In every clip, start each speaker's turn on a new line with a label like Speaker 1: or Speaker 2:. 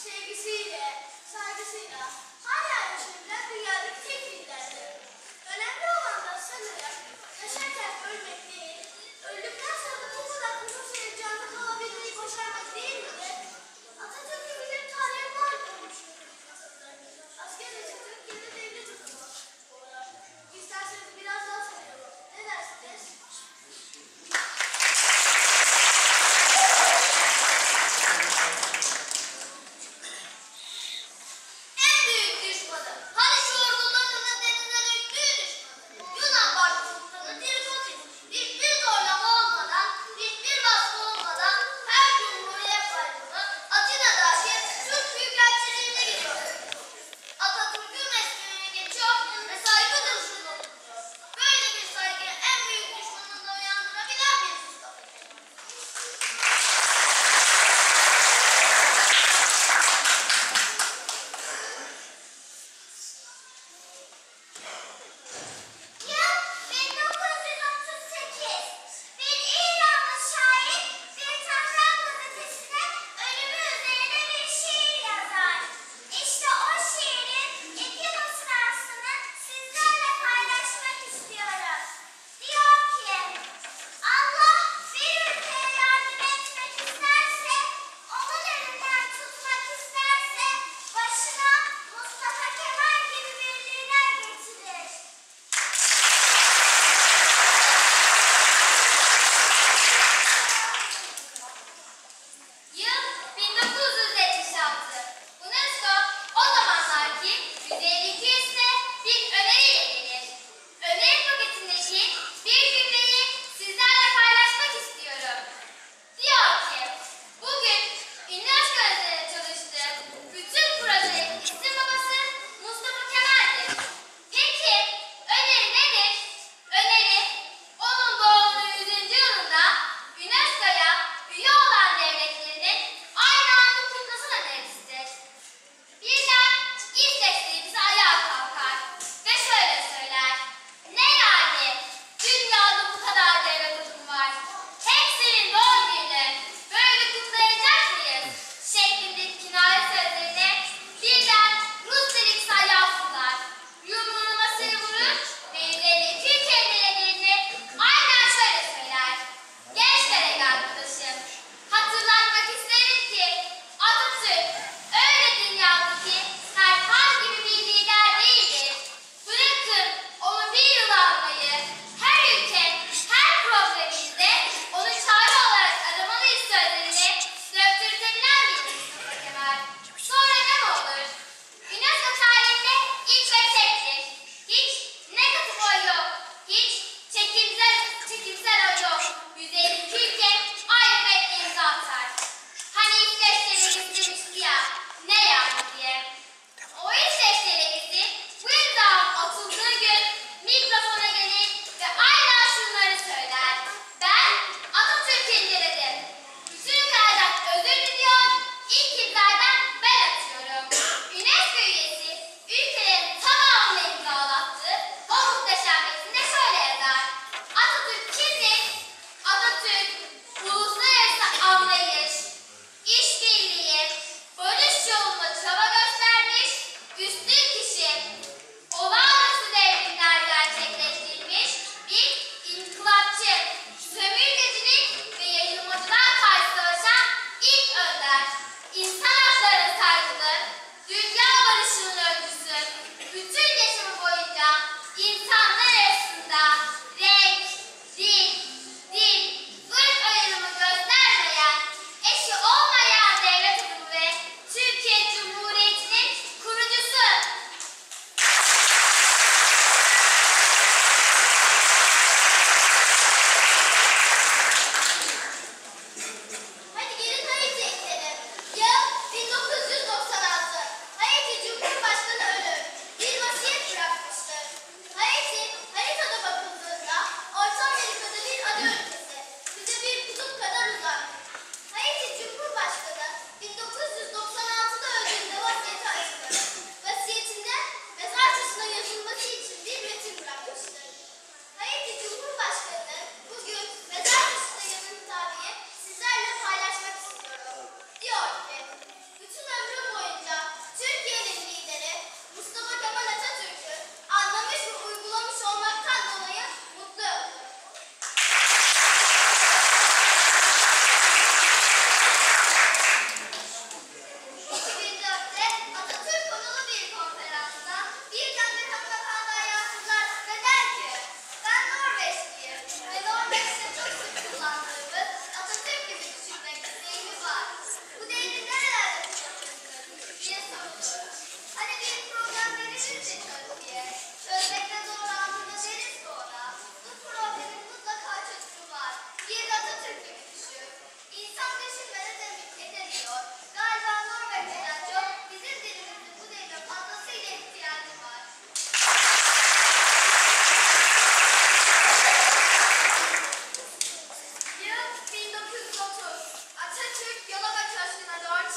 Speaker 1: sevgisiyle, saygısıyla hala yaşayabilen dünyadaki tek liderdir. Önemli olan da sanırım yaşarken ölmek değil, öldükten sonra bu kadar uzun süre canlı kalabilmeyi başarmak değil midir? Atatürk'ü bizim tarihe mal olmuş. Asker yaşatıp yeni devlet tutmak. İsterseniz biraz daha tanıyalım. Ne dersiniz?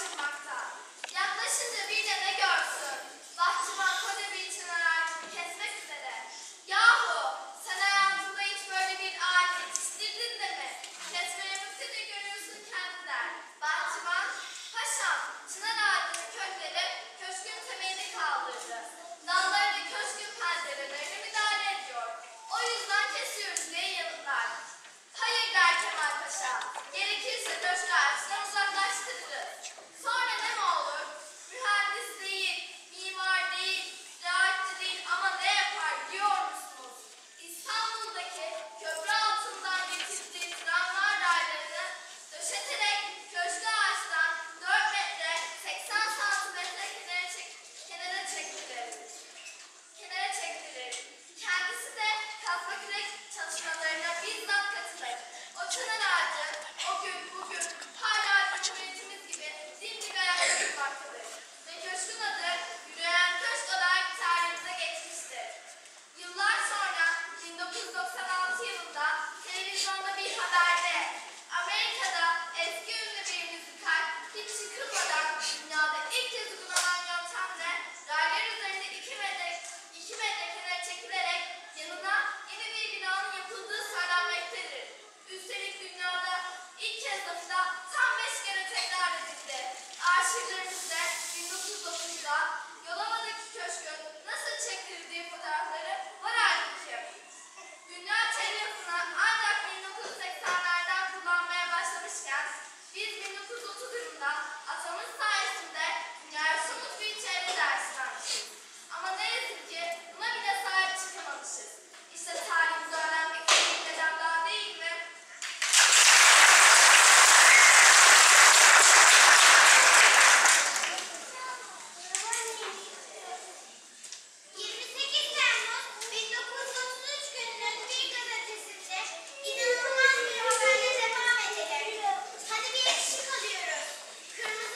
Speaker 1: şaşırmakta. Yaklaşınca bir de ne görsün? Bahçıvan koca bir çınar ağacını kesmek üzere. Yahu sen hayatında hiç böyle bir ağaç yetiştirdin de mi? Kesmeye bıkınca görüyorsun kendinden. Bahçıvan, paşam, çınar ağacının kökleri köşkün temelini kaldırdı. Dalları da köşkün pencerelerine müdahale ediyor. O yüzden kesiyoruz diye yanıtlar. Hayır der Kemal Paşa. Gerekirse köşkü ağaçtan uzaklaştırırız. Sonra ne mi olur? Mühendis değil, mimar değil, ziraatçı değil ama ne yapar biliyor musunuz? İstanbul'daki köprü altından getirdiği tramvay raylarını döşeterek köşkü ağaçtan 4 metre 80 santimetre kenara çektirir. Kendisi de kazma kürek çalışmalarına bizzat katılır. O çınar ağacı o gün bugün hala Cumhuriyetimiz gibi dimdik ayakta durmaktadır. Ve köşkün adı yürüyen köşk olarak tarihimize geçmiştir. Yıllar sonra 1996 yılında televizyonda bir haberde Amerika'da eski ünlü bir müzikal hiç çıkılmadan dünyada ilk kez uygulanan yöntemle raylar üzerinde 2 metre kenara çekilerek yanına yeni bir binanın yapıldığı söylenmektedir. Üstelik dünyada ilk kez lafı da tam 5 kere tekrar edildi. Arşivlerimizde 1909'da Yolova'daki köşkün nasıl çektirildiği fotoğrafları var halbuki. Dünya telgrafını ancak 1980'lerden kullanmaya başlamışken biz 1930 yılında atamız sayesinde dünyaya somut bir çevre dersi vermişiz. Ama ne yazık ki buna bile sahip çıkamamışız. İşte tarihimizi öğrenmek bir neden daha değil mi? 28 Temmuz 1933 gününün bir gazetesinde inanılmaz bir haberle devam edelim. Hadi bir eksik alıyoruz. Kırmızı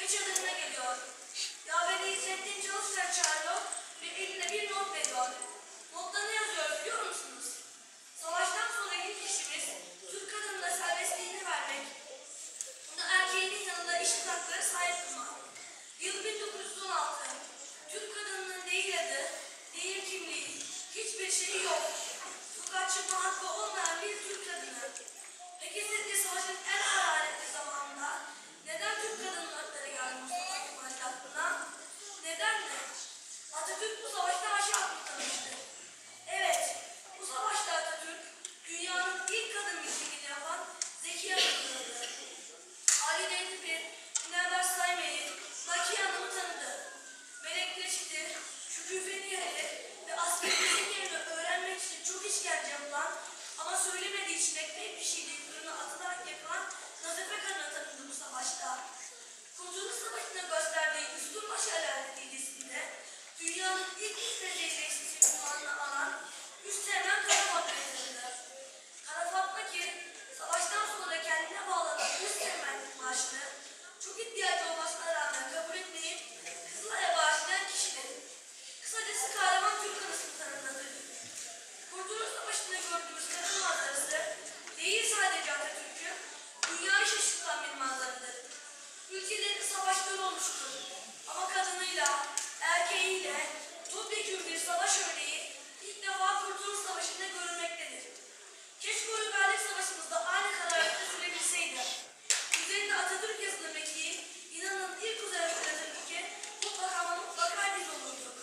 Speaker 2: ve çadırına geliyor. Yaveri İzzettin Çalışkan çağırıyor ve eline bir not veriyor. Notta ne yazıyor biliyor musunuz? Savaştan sonra ilk işimiz Türk kadınına serbestliğini vermek. Bunu erkeğinin yanında eşit haklara sahip kılmak. Yıl 1916. Türk kadınının değil adı, değil kimliği, hiçbir şeyi yok. Sokağa çıkma hakkı olmayan bir Türk kadını. Peki sizce savaşın en hararetli zamanında neden Türk kadının hakları geldi Mustafa Kemal'in aklına? Neden mi? Atatürk bu savaşta aşı atmıştı. Evet, bu savaşta Atatürk dünyanın ilk kadın mitingini yapan Zeki Hanım'dı. Ali Denizli, Münevver Sayme'yi, Nakiye Hanım'ı tanıdı. Melek Reşit'i, Şüküfe Nihal'i ve askerimizin yerini öğrenmek için çok işkence yapılan ama söylemediği için ekmek pişirdiği fırına atılarak yakılan Nazife Kadın'a tanındı bu savaşta. Kurtuluş Savaşı'na gösterdiği Üstünbaşı aletiyesinde dünyanın ilk istediği reisisi ünvanını alan Üsteğmen Kara Fatma'yı tanıdı. Kara Fatma ki savaştan sonra kendine bağlanan Üsteğmenlik maaşını çok ihtiyacı olmasına rağmen kabul etmeyip Kızılay'a bağışlayan kişidir. Kısacası kahraman Türk anısını tanımladı. Kurtuluş Savaşı'nda gördüğümüz kadın manzarası değil sadece Atatürk'ün dünyayı şaşırtan bir manzaradır. Ülkelerin savaşları olmuştur ama kadınıyla, erkeğiyle topyekün bir savaş örneği ilk defa Kurtuluş Savaşı'nda görülmektedir. Keşke Uygarlık Savaşı'mızda aynı kararlılıkla sürebilseydi. Üzerinde Atatürk yazılı mekiği, inanın ilk uzay Atatürk'e mutlaka ama mutlaka biz olurduk.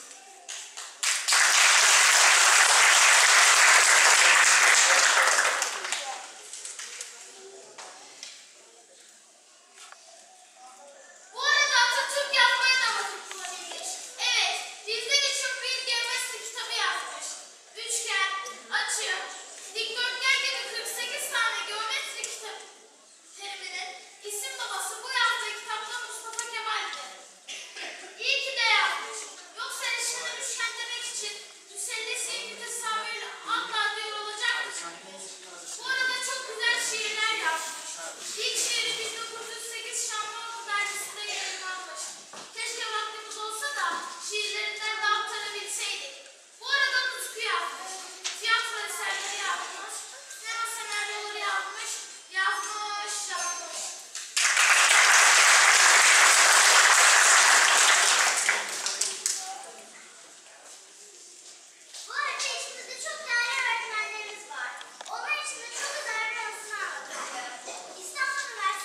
Speaker 1: Bu arada Atatürk yazmayı da vakit bulabilmiş. Evet, bizler için bir geometri kitabı yazmış. Üçgen, açı, dikdörtgen gibi 48 tane geometri kitap teriminin isim babası bu yazdığı kitapta Mustafa Kemal'di. İyi ki de yazmış. Yoksa eşinin üçgen demek için müsellesi bir tasavvürle asla diyor olacaktı. Bu arada çok güzel şiirler yazmış. İlk şiiri 1908 Şanlıurfa dergisinde yayınlanmış. Keşke vaktimiz olsa da şiirlerinden daha aktarabilseydik. Bu arada Nutku yazmış. Tiyatro eserleri yazmış. Sinema senaryoları yazmış. Yazmış. Bu arada içimizde çok değerli öğretmenlerimiz var. Onlar için de çok özel bir anısını anlatacağım. İstanbul Üniversitesi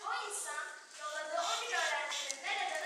Speaker 1: o insan yolladığı 11 öğrencinin nerede